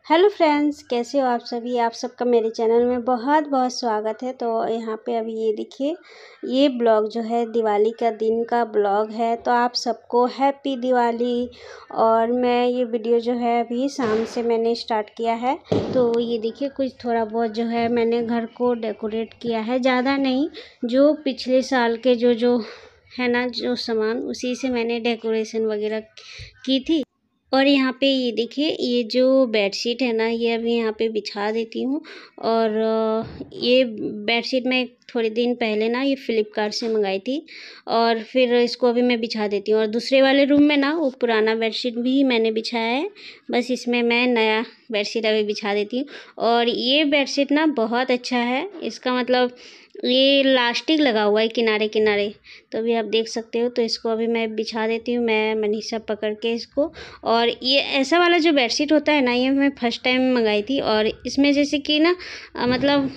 Hello friends, कैसे हो आप सभी। आप सबका मेरे चैनल में बहुत बहुत स्वागत है। तो यहाँ पे अभी ये देखिए, ये ब्लॉग जो है दिवाली का दिन का ब्लॉग है। तो आप सबको हैप्पी दिवाली। और मैं ये वीडियो जो है अभी शाम से मैंने स्टार्ट किया है। तो ये देखिए, कुछ थोड़ा बहुत जो है मैंने घर को डेकोरेट किया है, ज़्यादा नहीं। जो पिछले साल के जो है ना, जो सामान, उसी से मैंने डेकोरेशन वगैरह की थी। और यहाँ पे ये देखिए, ये जो बेडशीट है ना, ये अभी यहाँ पे बिछा देती हूँ। और ये बेडशीट मैं थोड़े दिन पहले ना ये फ्लिपकार्ट से मंगाई थी। और फिर इसको अभी मैं बिछा देती हूँ। और दूसरे वाले रूम में ना वो पुराना बेडशीट भी मैंने बिछाया है, बस इसमें मैं नया बेडशीट अभी बिछा देती हूँ। और ये बेडशीट ना बहुत अच्छा है, इसका मतलब ये लास्टिक लगा हुआ है किनारे किनारे। तो अभी आप देख सकते हो। तो इसको अभी मैं बिछा देती हूँ, मैं मनीषा पकड़ के इसको। और ये ऐसा वाला जो बेडशीट होता है ना, ये मैं फर्स्ट टाइम मंगाई थी। और इसमें जैसे कि ना मतलब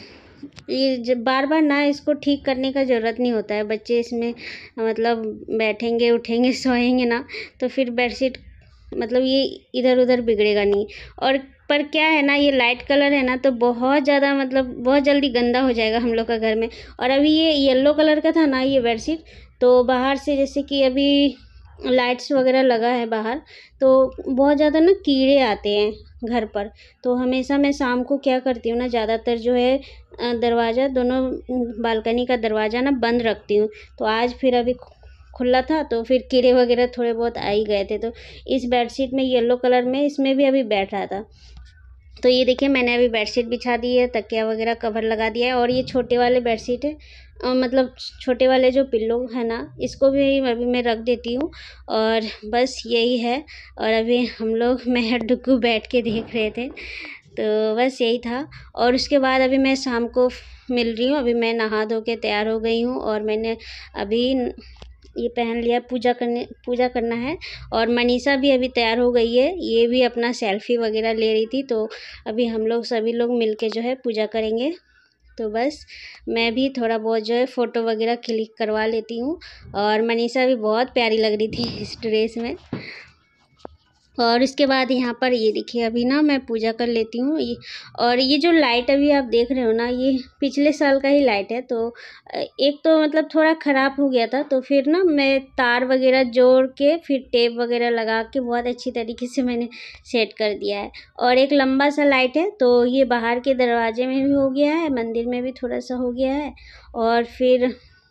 ये जब बार बार ना इसको ठीक करने का ज़रूरत नहीं होता है। बच्चे इसमें मतलब बैठेंगे उठेंगे सोएंगे ना, तो फिर बेडशीट मतलब ये इधर उधर बिगड़ेगा नहीं। और पर क्या है ना, ये लाइट कलर है ना, तो बहुत ज़्यादा मतलब बहुत जल्दी गंदा हो जाएगा हम लोग का घर में। और अभी ये येलो कलर का था ना ये बेडशीट, तो बाहर से जैसे कि अभी लाइट्स वगैरह लगा है बाहर, तो बहुत ज़्यादा ना कीड़े आते हैं घर पर। तो हमेशा मैं शाम को क्या करती हूँ ना, ज़्यादातर जो है दरवाज़ा, दोनों बालकनी का दरवाज़ा ना बंद रखती हूँ। तो आज फिर अभी खुला था, तो फिर कीड़े वगैरह थोड़े बहुत आ ही गए थे। तो इस बेडशीट में येलो कलर में इसमें भी अभी बैठ रहा था। तो ये देखिए, मैंने अभी बेडशीट बिछा दी है, तकिया वगैरह कवर लगा दिया है। और ये छोटे वाले बेडशीट है, मतलब छोटे वाले जो पिल्लो है ना, इसको भी अभी मैं रख देती हूँ। और बस यही है। और अभी हम लोग मैं और डुग्गू बैठ के देख रहे थे, तो बस यही था। और उसके बाद अभी मैं शाम को मिल रही हूँ। अभी मैं नहा धो के तैयार हो गई हूँ, और मैंने अभी ये पहन लिया, पूजा करना है। और मनीषा भी अभी तैयार हो गई है, ये भी अपना सेल्फी वगैरह ले रही थी। तो अभी हम लोग सभी लोग मिलके जो है पूजा करेंगे। तो बस मैं भी थोड़ा बहुत जो है फ़ोटो वगैरह क्लिक करवा लेती हूँ। और मनीषा भी बहुत प्यारी लग रही थी इस ड्रेस में। और इसके बाद यहाँ पर ये देखिए, अभी ना मैं पूजा कर लेती हूँ। और ये जो लाइट अभी आप देख रहे हो ना, ये पिछले साल का ही लाइट है। तो एक तो मतलब थोड़ा ख़राब हो गया था, तो फिर ना मैं तार वगैरह जोड़ के फिर टेप वगैरह लगा के बहुत अच्छी तरीके से मैंने सेट कर दिया है। और एक लंबा सा लाइट है, तो ये बाहर के दरवाजे में भी हो गया है, मंदिर में भी थोड़ा सा हो गया है। और फिर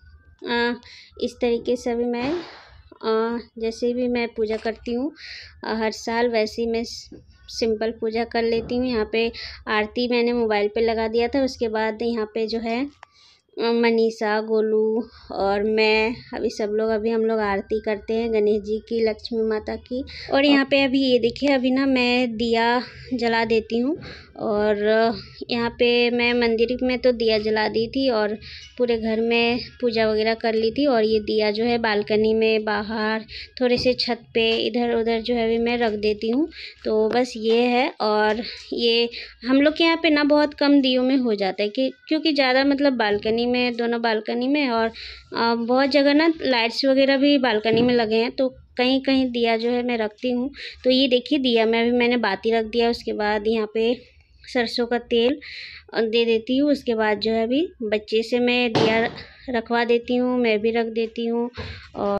इस तरीके से अभी मैं जैसे भी मैं पूजा करती हूँ हर साल, वैसे ही मैं सिंपल पूजा कर लेती हूँ। यहाँ पे आरती मैंने मोबाइल पे लगा दिया था। उसके बाद यहाँ पे जो है मनीषा, गोलू और मैं, अभी सब लोग हम लोग आरती करते हैं गणेश जी की, लक्ष्मी माता की। और यहाँ पे अभी ये देखिए, अभी ना मैं दिया जला देती हूँ। और यहाँ पे मैं मंदिर में तो दिया जला दी थी, और पूरे घर में पूजा वगैरह कर ली थी। और ये दिया जो है बालकनी में, बाहर, थोड़े से छत पे, इधर उधर जो है अभी मैं रख देती हूँ। तो बस ये है। और ये हम लोग के यहाँ पे ना बहुत कम दियों में हो जाता है, क्योंकि ज़्यादा मतलब बालकनी में, दोनों बालकनी में, और बहुत जगह ना लाइट्स वगैरह भी बालकनी में लगे हैं, तो कहीं कहीं दिया जो है मैं रखती हूँ। तो ये देखिए, दिया में अभी मैंने बाती रख दिया। उसके बाद यहाँ पे सरसों का तेल दे देती हूँ। उसके बाद जो है अभी बच्चे से मैं दिया रखवा देती हूँ, मैं भी रख देती हूँ। और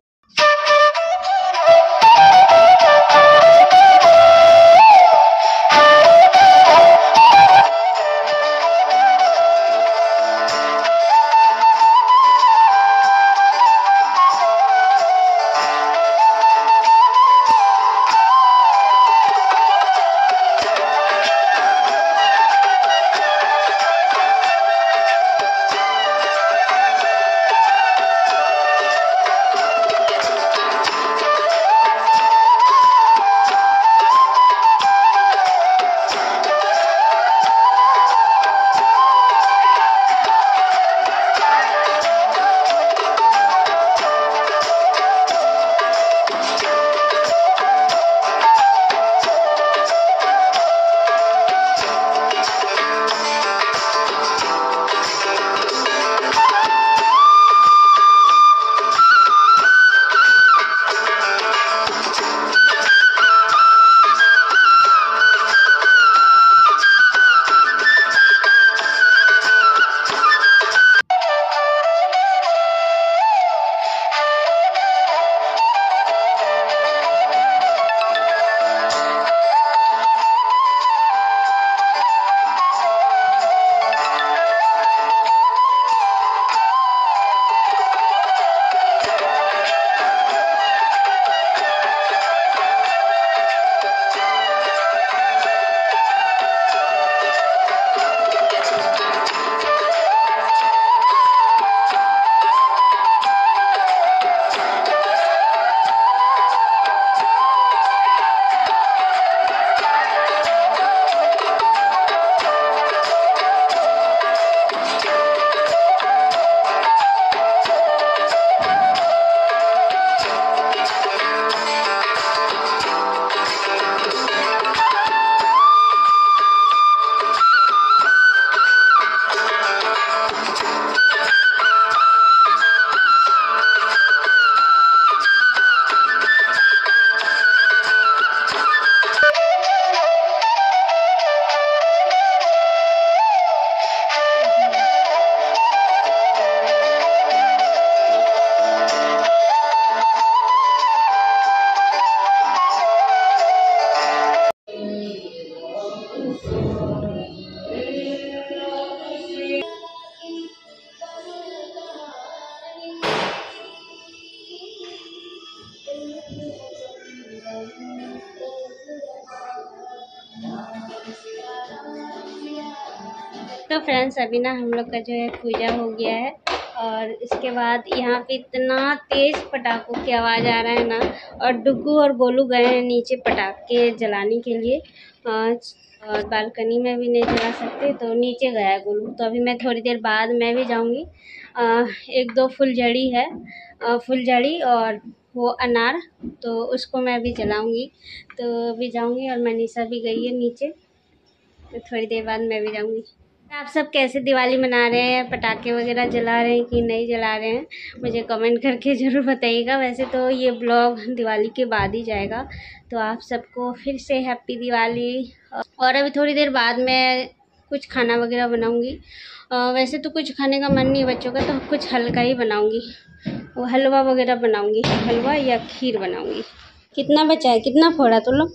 तो फ्रेंड्स अभी ना हम लोग का जो है पूजा हो गया है और इसके बाद यहाँ पे इतना तेज़ पटाखों की आवाज़ आ रहा है ना, और डुग्गू और गोलू गए हैं नीचे पटाखे जलाने के लिए और बालकनी में भी नहीं जला सकते तो नीचे गया है गोलू। तो अभी मैं थोड़ी देर बाद मैं भी जाऊँगी। 1-2 फुलझड़ी है, फुलझड़ी और वो अनार, तो उसको मैं भी जलाऊँगी। तो अभी जाऊँगी और मनीषा भी गई है नीचे, तो थोड़ी देर बाद मैं भी जाऊँगी। आप सब कैसे दिवाली मना रहे हैं, पटाखे वगैरह जला रहे हैं कि नहीं जला रहे हैं, मुझे कमेंट करके ज़रूर बताइएगा। वैसे तो ये ब्लॉग दिवाली के बाद ही जाएगा, तो आप सबको फिर से हैप्पी दिवाली। और अभी थोड़ी देर बाद मैं कुछ खाना वगैरह बनाऊँगी। वैसे तो कुछ खाने का मन नहीं बच्चों का, तो कुछ हल्का ही बनाऊँगी, वो हलवा वगैरह बनाऊँगी, हलवा या खीर बनाऊँगी। कितना बचा है, कितना फोड़ा तुम लोग?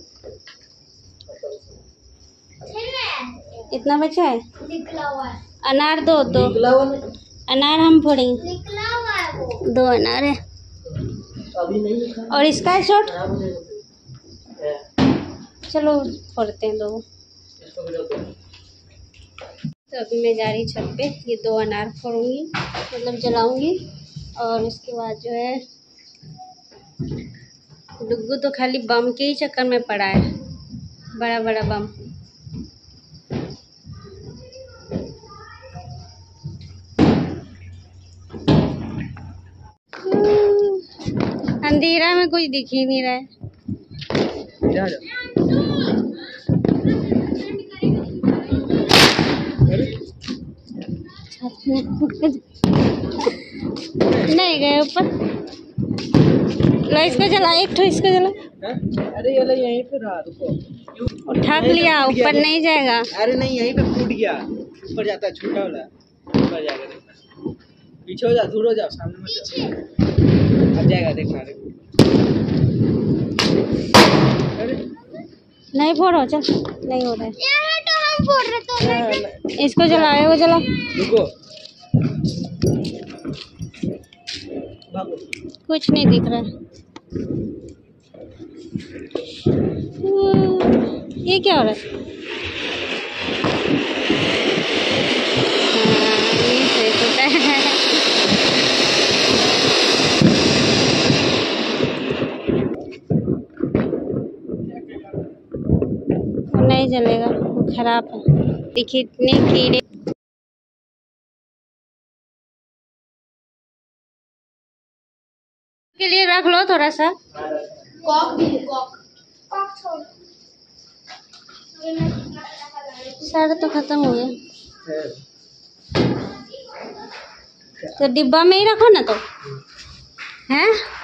इतना बचा है? अनार दो, तो अनार हम फोड़ेंगे। 2 अनार है और इसका शॉट, चलो फोड़ते हैं 2। तो अभी मैं जा रही छत पे, ये 2 अनार फोड़ूंगी, मतलब जलाऊंगी। और इसके बाद जो है डुग्गू तो खाली बम के ही चक्कर में पड़ा है, बड़ा बड़ा बम। अंधेरा में कुछ दिख ही नहीं रहा है। नहीं गए ऊपर। लो इसको जला, एक ठो इसको जला। अरे ये यहीं पे रहा, रुको। उठा लिया, ऊपर नहीं जाएगा। अरे नहीं, यहीं पे फूट गया, ऊपर जाता है, छोटा वाला ऊपर जाएगा, देखना। पीछे हो जा, दूर हो जा, सामने मत जा, अब जाएगा, देखना। अरे नहीं फोड़ो, चल नहीं हो रहा है। तो हम फोड़ रहे तो इसको जलाए, वो जला। रुको, कुछ नहीं दिख रहा है। ये क्या हो रहा है? ये सही टूटा है। नहीं जलेगा, खराब है। देखिए इतने कीड़े। के लिए रख लो थोड़ा सा। सारा तो खत्म हो गया, तो डिब्बा में ही रखो ना, तो है।